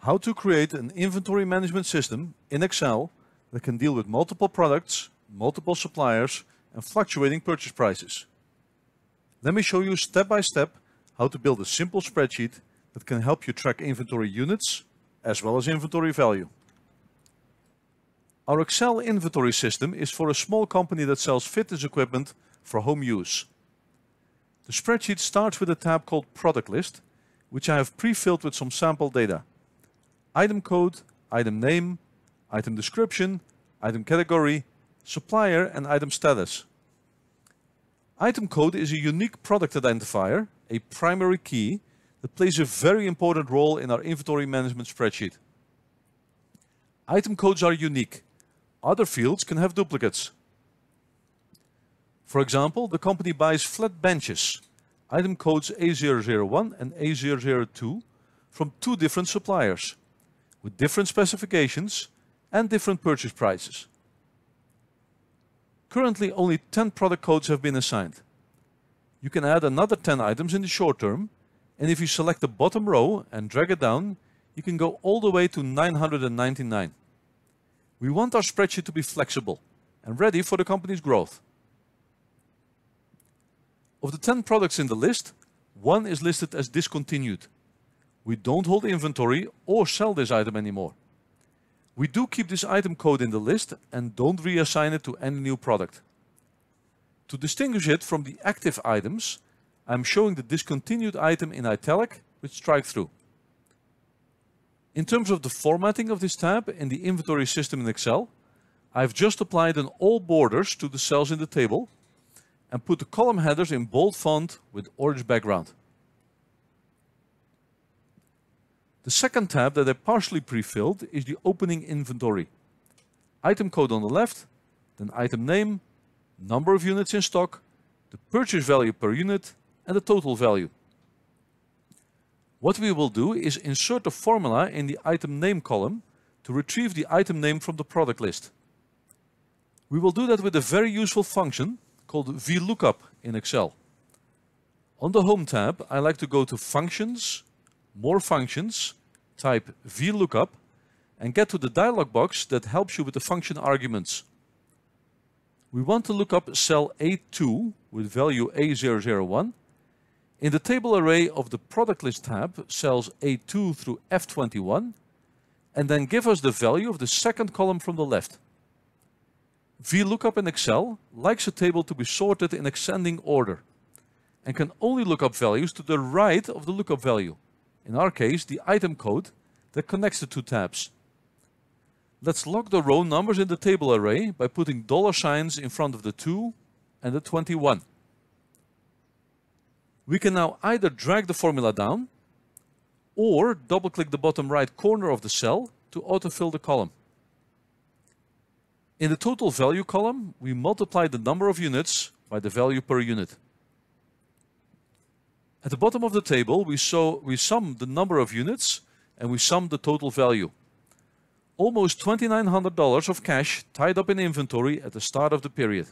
How to create an inventory management system in Excel that can deal with multiple products, multiple suppliers, and fluctuating purchase prices. Let me show you step by step how to build a simple spreadsheet that can help you track inventory units as well as inventory value. Our Excel inventory system is for a small company that sells fitness equipment for home use. The spreadsheet starts with a tab called Product List, which I have pre-filled with some sample data. Item code, item name, item description, item category, supplier, and item status. Item code is a unique product identifier, a primary key, that plays a very important role in our inventory management spreadsheet. Item codes are unique. Other fields can have duplicates. For example, the company buys flat benches, item codes A001 and A002, from two different suppliers, with different specifications and different purchase prices. Currently, only 10 product codes have been assigned. You can add another 10 items in the short term, and if you select the bottom row and drag it down, you can go all the way to 999. We want our spreadsheet to be flexible and ready for the company's growth. Of the 10 products in the list, one is listed as discontinued. We don't hold inventory or sell this item anymore. We do keep this item code in the list and don't reassign it to any new product. To distinguish it from the active items, I'm showing the discontinued item in italic with strike through. In terms of the formatting of this tab in the inventory system in Excel, I've just applied an all borders to the cells in the table and put the column headers in bold font with orange background. The second tab that I partially pre-filled is the opening inventory. Item code on the left, then item name, number of units in stock, the purchase value per unit, and the total value. What we will do is insert a formula in the item name column to retrieve the item name from the product list. We will do that with a very useful function called VLOOKUP in Excel. On the Home tab, I like to go to Functions, More Functions, type VLOOKUP, and get to the dialog box that helps you with the function arguments. We want to look up cell A2 with value A001. In the table array of the product list tab, cells A2 through F21, and then give us the value of the second column from the left. VLOOKUP in Excel likes a table to be sorted in ascending order and can only look up values to the right of the lookup value, in our case the item code that connects the two tabs. Let's log the row numbers in the table array by putting $signs in front of the 2 and the 21. We can now either drag the formula down or double-click the bottom right corner of the cell to autofill the column. In the total value column, we multiply the number of units by the value per unit. At the bottom of the table, we sum the number of units and we sum the total value. Almost $2,900 of cash tied up in inventory at the start of the period.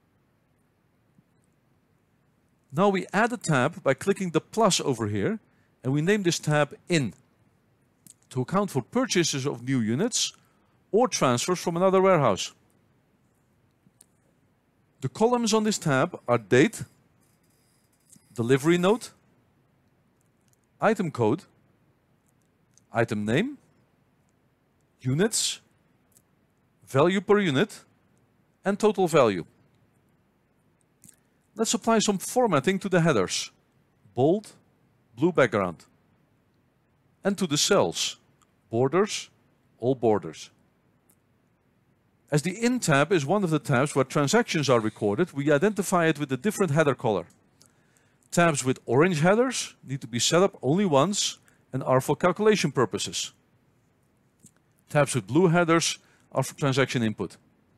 Now we add a tab by clicking the plus over here, and we name this tab In to account for purchases of new units or transfers from another warehouse. The columns on this tab are date, delivery note, item code, item name, units, value per unit, and total value. Let's apply some formatting to the headers, bold, blue background, and to the cells, borders, all borders. As the In tab is one of the tabs where transactions are recorded, we identify it with a different header color. Tabs with orange headers need to be set up only once and are for calculation purposes. Tabs with blue headers are for transaction input.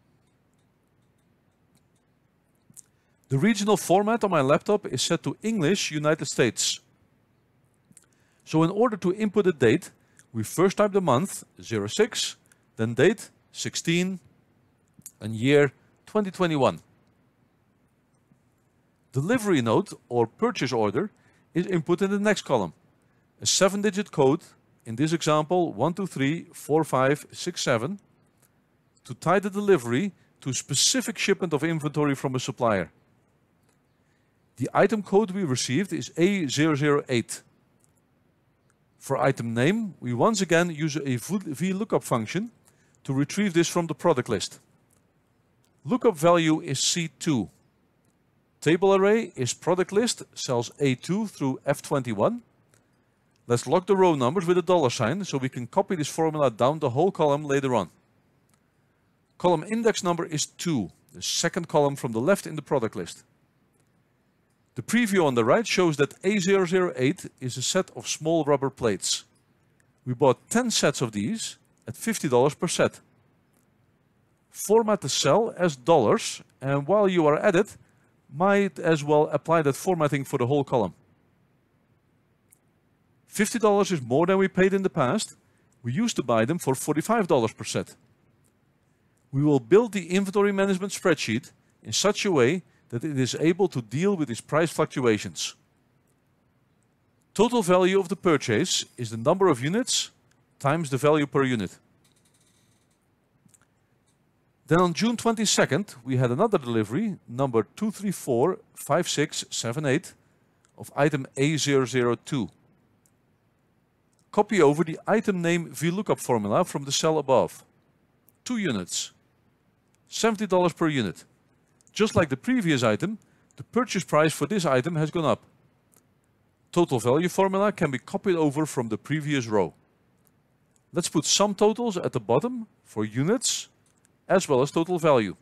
The regional format on my laptop is set to English United States. So in order to input a date, we first type the month 06, then date 16, and year 2021. Delivery note or purchase order is input in the next column, a 7-digit code in this example 1, 2, 3, 4, 5, 6, 7, to tie the delivery to a specific shipment of inventory from a supplier. The item code we received is A008. For item name, we once again use a VLOOKUP function to retrieve this from the product list. Lookup value is C2. Table array is product list, cells A2 through F21. Let's log the row numbers with a $sign so we can copy this formula down the whole column later on. Column index number is 2, the second column from the left in the product list. The preview on the right shows that A008 is a set of small rubber plates. We bought 10 sets of these at $50 per set. Format the cell as dollars, and while you are at it, might as well apply that formatting for the whole column. $50 is more than we paid in the past. We used to buy them for $45 per set. We will build the inventory management spreadsheet in such a way that it is able to deal with these price fluctuations. Total value of the purchase is the number of units times the value per unit. Then on June 22nd, we had another delivery, number 2345678, of item A002. Copy over the item name VLOOKUP formula from the cell above. 2 units, $70 per unit. Just like the previous item, the purchase price for this item has gone up. Total value formula can be copied over from the previous row. Let's put sum totals at the bottom for units as well as total value.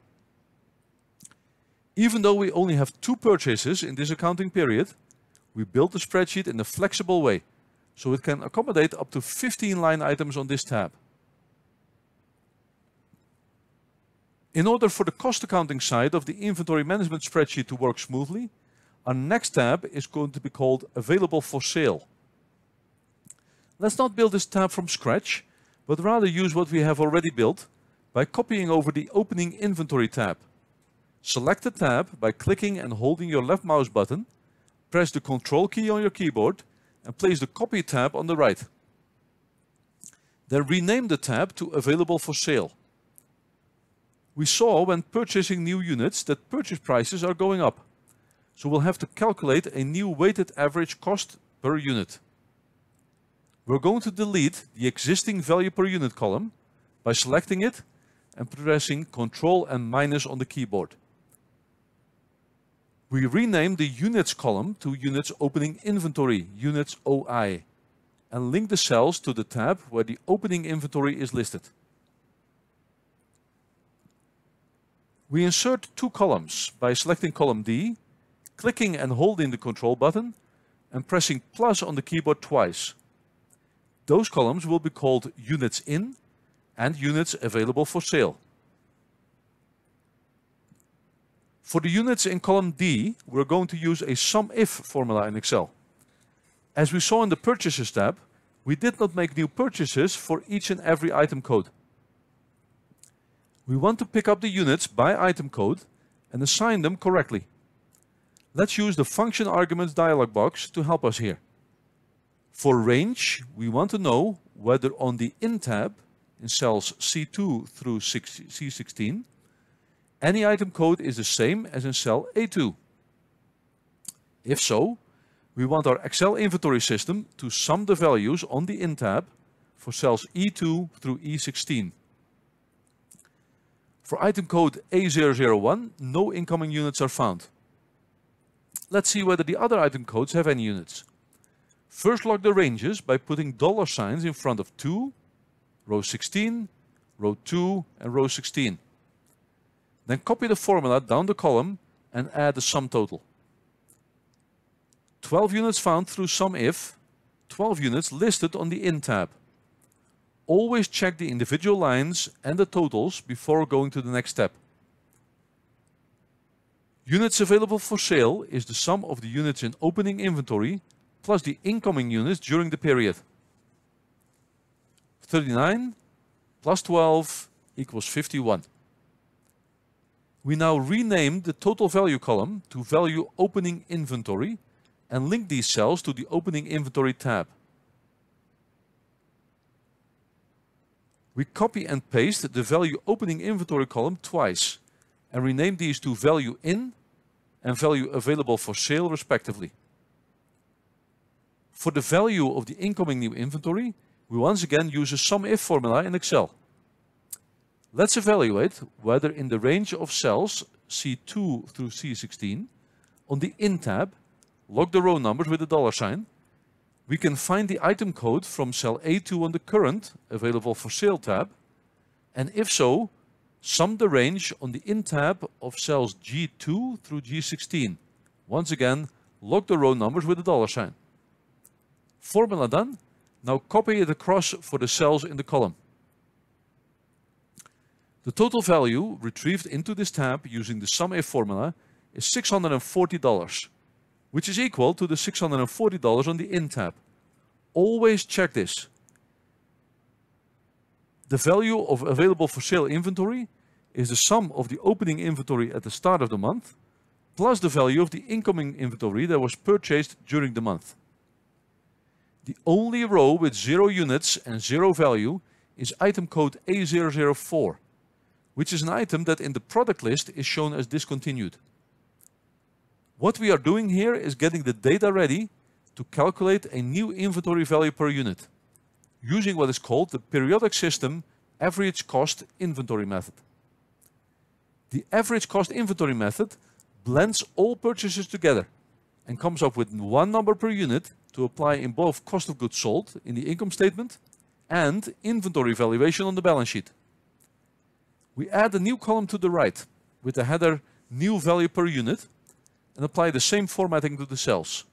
Even though we only have 2 purchases in this accounting period, we built the spreadsheet in a flexible way, so it can accommodate up to 15 line items on this tab. In order for the cost accounting side of the inventory management spreadsheet to work smoothly, our next tab is going to be called Available for Sale. Let's not build this tab from scratch, but rather use what we have already built by copying over the Opening Inventory tab. Select the tab by clicking and holding your left mouse button, press the Control key on your keyboard, and place the Copy tab on the right. Then rename the tab to Available for Sale. We saw when purchasing new units that purchase prices are going up, so we'll have to calculate a new weighted average cost per unit. We're going to delete the existing value per unit column by selecting it and pressing Ctrl and minus on the keyboard. We rename the Units column to Units Opening Inventory, Units OI, and link the cells to the tab where the opening inventory is listed. We insert 2 columns by selecting column D, clicking and holding the Control button, and pressing plus on the keyboard twice. Those columns will be called Units In and Units Available for Sale. For the units in column D, we're going to use a SUMIF formula in Excel. As we saw in the Purchases tab, we did not make new purchases for each and every item code. We want to pick up the units by item code and assign them correctly. Let's use the Function Arguments dialog box to help us here. For range, we want to know whether on the In tab, in cells C2 through C16, any item code is the same as in cell A2. If so, we want our Excel inventory system to sum the values on the In tab for cells E2 through E16. For item code A001, no incoming units are found. Let's see whether the other item codes have any units. First log the ranges by putting $signs in front of 2, row 16, row 2 and row 16. Then copy the formula down the column and add the sum total. 12 units found through SUMIF, 12 units listed on the In tab. Always check the individual lines and the totals before going to the next step. Units available for sale is the sum of the units in opening inventory plus the incoming units during the period. 39 plus 12 equals 51. We now rename the total value column to Value Opening Inventory and link these cells to the Opening Inventory tab. We copy and paste the value opening inventory column twice and rename these to value in and value available for sale respectively. For the value of the incoming new inventory, we once again use a SUMIF formula in Excel. Let's evaluate whether in the range of cells C2 through C16 on the In tab, log the row numbers with a $, we can find the item code from cell A2 on the Current Available for Sale tab, and if so, sum the range on the In tab of cells G2 through G16. Once again, log the row numbers with a $. Formula done. Now copy it across for the cells in the column. The total value retrieved into this tab using the SUMIF formula is $640, which is equal to the $640 on the In tab. Always check this. The value of available for sale inventory is the sum of the opening inventory at the start of the month plus the value of the incoming inventory that was purchased during the month. The only row with 0 units and 0 value is item code A004, which is an item that in the product list is shown as discontinued. What we are doing here is getting the data ready to calculate a new inventory value per unit, using what is called the periodic system average cost inventory method. The average cost inventory method blends all purchases together and comes up with one number per unit to apply in both cost of goods sold in the income statement and inventory valuation on the balance sheet. We add a new column to the right with the header new value per unit and apply the same formatting to the cells.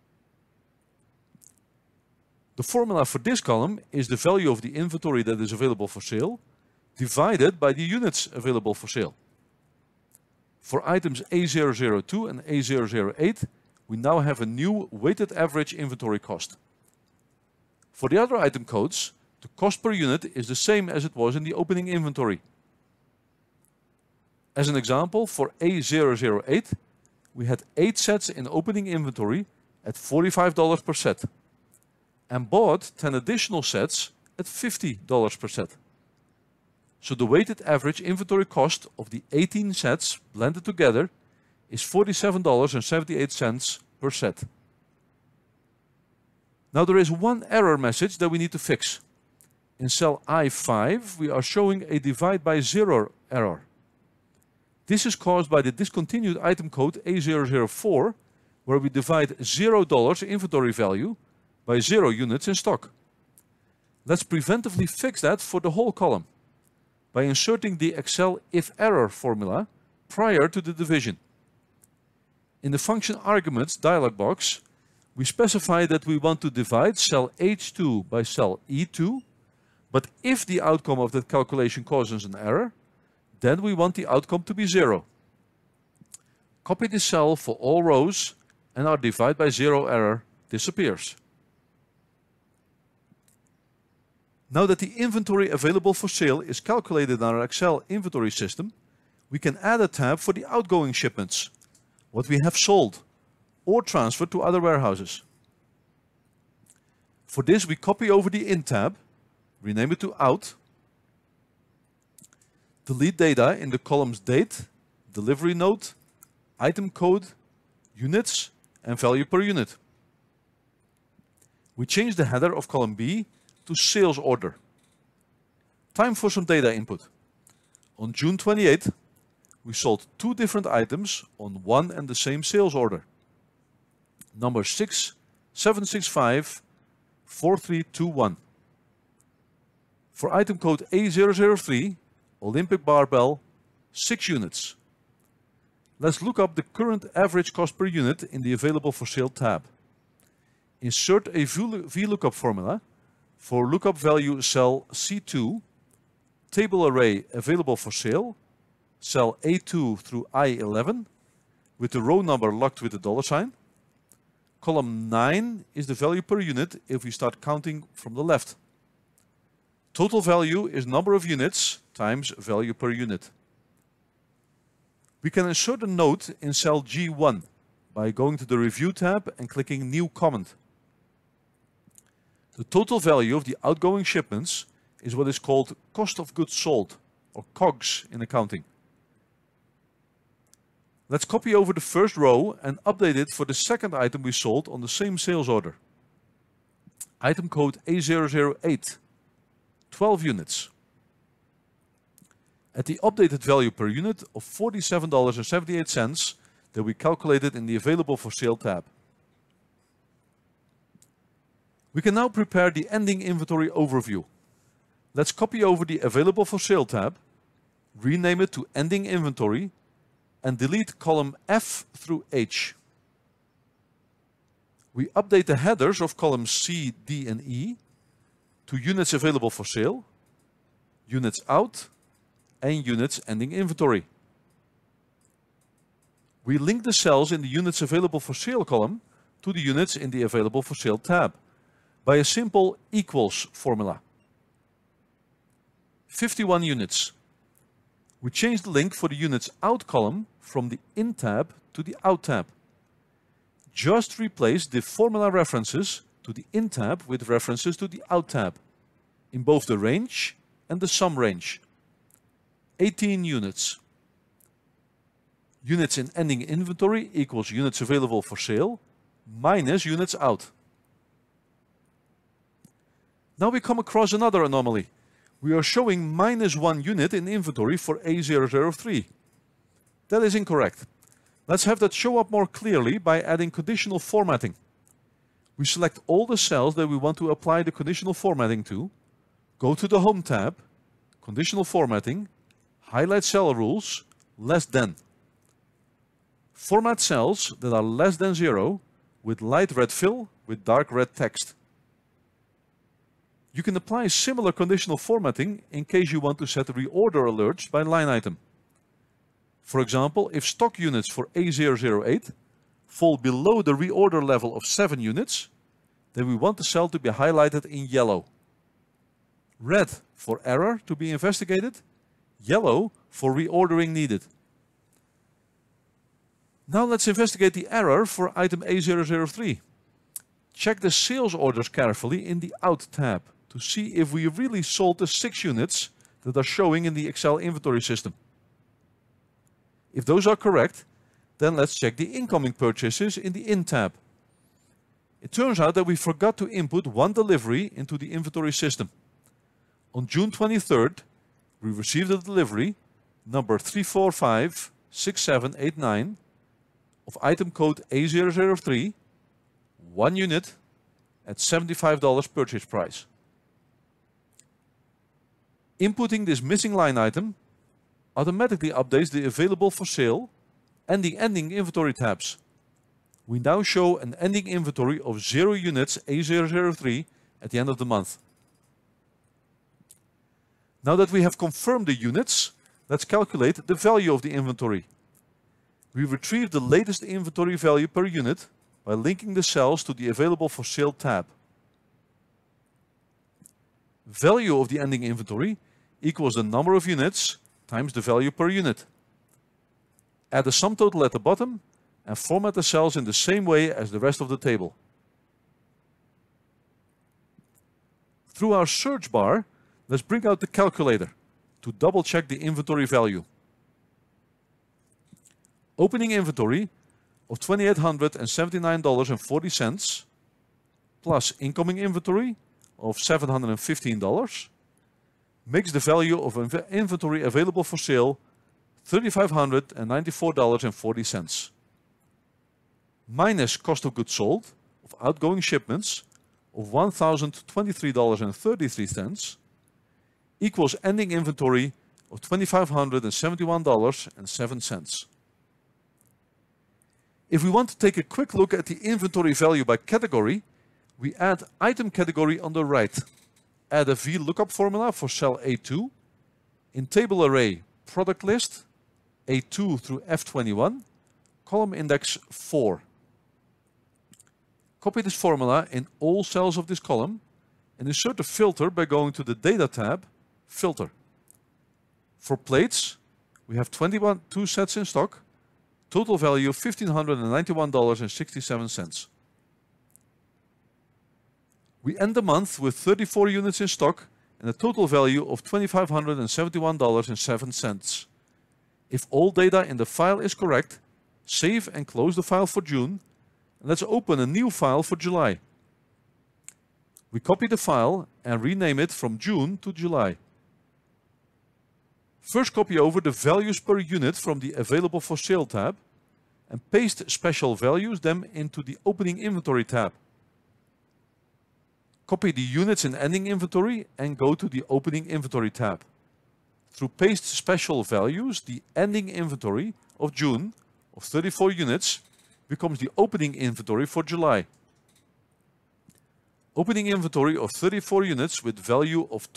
The formula for this column is the value of the inventory that is available for sale divided by the units available for sale. For items A002 and A008, we now have a new weighted average inventory cost. For the other item codes, the cost per unit is the same as it was in the opening inventory. As an example, for A008, we had 8 sets in opening inventory at $45 per set and bought 10 additional sets at $50 per set. So the weighted average inventory cost of the 18 sets blended together is $47.78 per set. Now there is one error message that we need to fix. In cell I5, we are showing a divide by 0 error. This is caused by the discontinued item code A004, where we divide $0 inventory value by 0 units in stock. Let's preventively fix that for the whole column by inserting the Excel if-error formula prior to the division. In the function arguments dialog box, we specify that we want to divide cell H2 by cell E2, but if the outcome of that calculation causes an error, then we want the outcome to be 0. Copy the cell for all rows and our divide by 0 error disappears. Now that the inventory available for sale is calculated in our Excel inventory system, we can add a tab for the outgoing shipments, what we have sold or transferred to other warehouses. For this, we copy over the In tab, rename it to Out, delete data in the columns date, delivery note, item code, units, and value per unit. We change the header of column B to sales order. Time for some data input. On June 28th, we sold 2 different items on one and the same sales order. Number 67654321. For item code A003, Olympic barbell, 6 units. Let's look up the current average cost per unit in the available for sale tab. Insert a VLOOKUP formula for lookup value cell C2, table array available for sale, cell A2 through I11, with the row number locked with a $. Column 9 is the value per unit if we start counting from the left. Total value is number of units times value per unit. We can insert a note in cell G1 by going to the Review tab and clicking New Comment. The total value of the outgoing shipments is what is called cost of goods sold, or COGS in accounting. Let's copy over the first row and update it for the second item we sold on the same sales order. Item code A008, 12 units. At the updated value per unit of $47.78 that we calculated in the Available for Sale tab. We can now prepare the ending inventory overview. Let's copy over the Available for Sale tab, rename it to Ending Inventory, and delete column F through H. We update the headers of columns C, D, and E to units available for sale, units out, and units ending inventory. We link the cells in the units available for sale column to the units in the Available for Sale tab by a simple equals formula. 51 units. We change the link for the units out column from the in tab to the out tab. Just replace the formula references to the in tab with references to the out tab in both the range and the sum range. 18 units. Units in ending inventory equals units available for sale minus units out. Now we come across another anomaly. We are showing -1 unit in inventory for A003. That is incorrect. Let's have that show up more clearly by adding conditional formatting. We select all the cells that we want to apply the conditional formatting to, go to the Home tab, Conditional Formatting, highlight cell rules, less than. Format cells that are less than 0 with light red fill with dark red text. You can apply similar conditional formatting in case you want to set reorder alerts by line item. For example, if stock units for A008 fall below the reorder level of 7 units, then we want the cell to be highlighted in yellow. Red for error to be investigated, yellow for reordering needed. Now let's investigate the error for item A003. Check the sales orders carefully in the Out tab to see if we really sold the 6 units that are showing in the Excel inventory system. If those are correct, then let's check the incoming purchases in the In tab. It turns out that we forgot to input one delivery into the inventory system. On June 23rd, we received a delivery, number 3456789, of item code A003, 1 unit at $75 purchase price. Inputting this missing line item automatically updates the Available for Sale and the Ending Inventory tabs. We now show an ending inventory of 0 units A003 at the end of the month. Now that we have confirmed the units, let's calculate the value of the inventory. We retrieve the latest inventory value per unit by linking the cells to the Available for Sale tab. Value of the ending inventory equals the number of units times the value per unit. Add the sum total at the bottom and format the cells in the same way as the rest of the table. Through our search bar, let's bring out the calculator to double check the inventory value. Opening inventory of $2,879.40 plus incoming inventory of $715 makes the value of inventory available for sale $3,594.40. Minus cost of goods sold of outgoing shipments of $1,023.33 equals ending inventory of $2,571.07. If we want to take a quick look at the inventory value by category, we add item category on the right. Add a VLOOKUP formula for cell A2. In table array, product list, A2 through F21, column index 4. Copy this formula in all cells of this column and insert a filter by going to the Data tab, Filter. For plates, we have 22 sets in stock, total value $1,591.67. We end the month with 34 units in stock and a total value of $2,571.07. If all data in the file is correct, save and close the file for June, and let's open a new file for July. We copy the file and rename it from June to July. First, copy over the values per unit from the Available for Sale tab and paste special values them into the Opening Inventory tab. Copy the units in Ending Inventory and go to the Opening Inventory tab. Through Paste Special Values, the Ending Inventory of June of 34 units becomes the Opening Inventory for July. Opening Inventory of 34 units with value of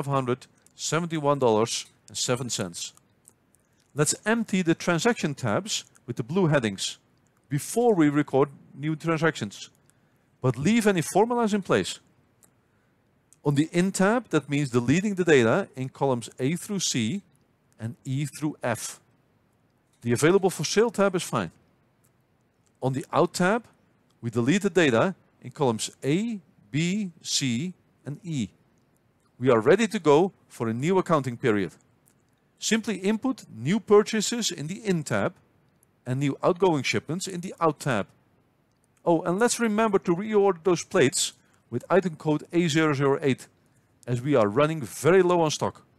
$2,571.07. Let's empty the Transaction tabs with the blue headings before we record new transactions, but leave any formulas in place. On the In tab, that means deleting the data in columns A through C and E through F. The Available for Sale tab is fine. On the Out tab, we delete the data in columns A, B, C, and E. We are ready to go for a new accounting period. Simply input new purchases in the In tab and new outgoing shipments in the Out tab. Oh, and let's remember to reorder those plates with item code A008, as we are running very low on stock.